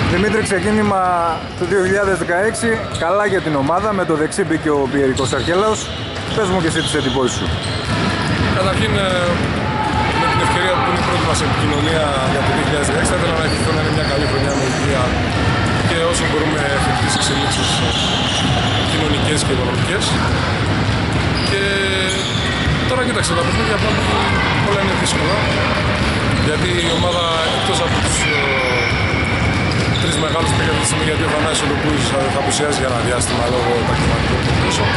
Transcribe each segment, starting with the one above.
Δημήτρη, ξεκίνημα του 2016, καλά για την ομάδα, με το δεξί μπήκε ο Πιερικός Αρχέλαος. Πες μου και εσύ τις εντυπώσεις σου. Καταρχήν, με την ευκαιρία που είναι η πρώτη μας επικοινωνία για το 2016, θα ήθελα να ευχηθώ να είναι μια καλή χρονιά με υγεία και όσο μπορούμε εφικτές εξελίξεις κοινωνικές και οικονομικές. Και τώρα κοίταξε, τα παιχνίδια πάντα όλα είναι δύσκολα, γιατί η ομάδα εκτός από τους τρεις μεγάλους παίκτες, γιατί ο Θανάσης Ολοκούης θα απουσιάζει για ένα διάστημα λόγω επαγγελματικών υποχρεώσεων.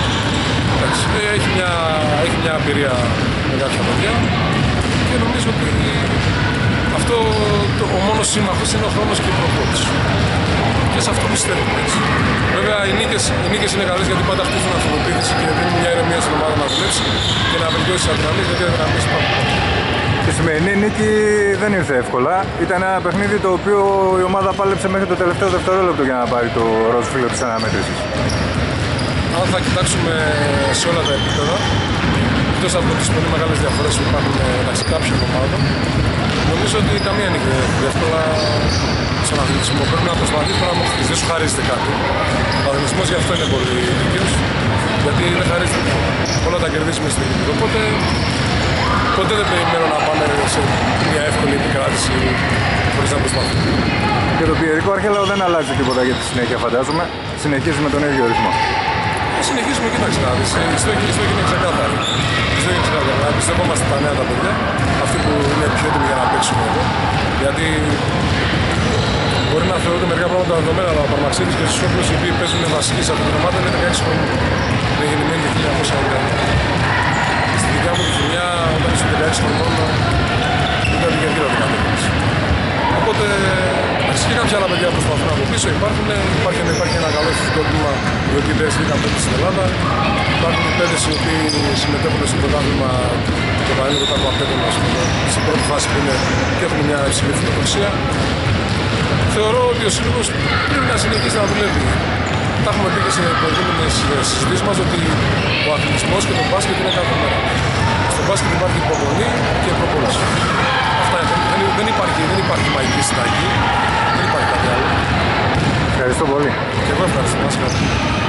Έχει μια εμπειρία με κάποια παιδιά και νομίζω ότι αυτό ο μόνος σύμμαχος είναι ο χρόνος και η προπόνηση. Και σε αυτό πιστεύουμε έτσι. Βέβαια οι νίκες είναι καλές γιατί πάντα χτίζουν αυτοπεποίθηση και δίνουν μια ηρεμία στην ομάδα να δουλέψει και να βελτιώσει τις αδυναμίες, γιατί οι αδυναμίες υπάρχουν. Η σημερινή νίκη δεν ήρθε εύκολα. Ήταν ένα παιχνίδι το οποίο η ομάδα πάλεψε μέχρι το τελευταίο δευτερόλεπτο για να πάρει το ροζ φύλλο της αναμέτρησης. Αν θα κοιτάξουμε σε όλα τα επίπεδα, εκτός από τις πολύ μεγάλες διαφορές που υπάρχουν μεταξύ κάποιων ομάδων, νομίζω ότι καμία νίκη δεν είναι εύκολα στον αθλητισμό. Πρέπει να προσπαθείς να μάθεις, δεν σου χαρίζεται κάτι. Ο αθλητισμός γι' αυτό είναι πολύ δίκαιος, γιατί δεν χαρίζεται τίποτα. Όλα τα κερδίσουμε στην νίκη. Οπότε ποτέ δεν περιμένω να πάμε σε μια εύκολη επικράτηση χωρίς να προσπαθούμε. Και το Πιερικό Αρχέλαο δεν αλλάζει τίποτα για τη συνέχεια, φαντάζομαι. Συνεχίζει με τον ίδιο ρυθμό. Συνεχίζουμε, κοίταξε να δεις. Η στόχη είναι ξεκάθαρη. Να εμπιστευόμαστε τα νέα τα παιδιά, αυτοί που είναι πιο έτοιμοι για να παίξουν εδώ. Γιατί μπορεί να θεωρούνται μερικά πράγματα δεδομένα, αλλά ο Παρμαξίδης και ο Σισόπουλος, οι οποίοι παίζουν βασικοί σε αυτή την ομάδα, είναι 16 χρόνια. Είναι γεννημένοι το 1990. Στη δικιά μου τη χρονιά, όταν ήσουν 16 χρονών, ήταν η κερδίρα του κατέβαση. Οπότε, και κάποια άλλα παιδιά προσπαθούν από πίσω, υπάρχει ένα καλό φυσικό κλίμα, οι οποίοι δεν στήκαν πέντε στην Ελλάδα. Υπάρχουν οι πέντες οι οποίοι συμμετέχουν στο πρωτάθλημα και παρέλεγε μετά από απέτον στην πρώτη φάση που είναι και έχουν μια υψηλή φιλοδοξία. Θεωρώ ότι ο σύλλογος πρέπει να συνεχίσει να δουλεύει. Τα έχουμε πει και σε προηγούμενες συζητήσεις μας ότι ο αθλητισμός και το μπάσκετ είναι κάθε μέρα. Στο μπάσκετ υπάρχει υπομονή και προπόνηση. Αυτά δεν υπάρχει μαγική συνταγή, δεν υπάρχει κάτι άλλο. Ευχαριστώ πολύ. Και εγώ ευχαριστώ.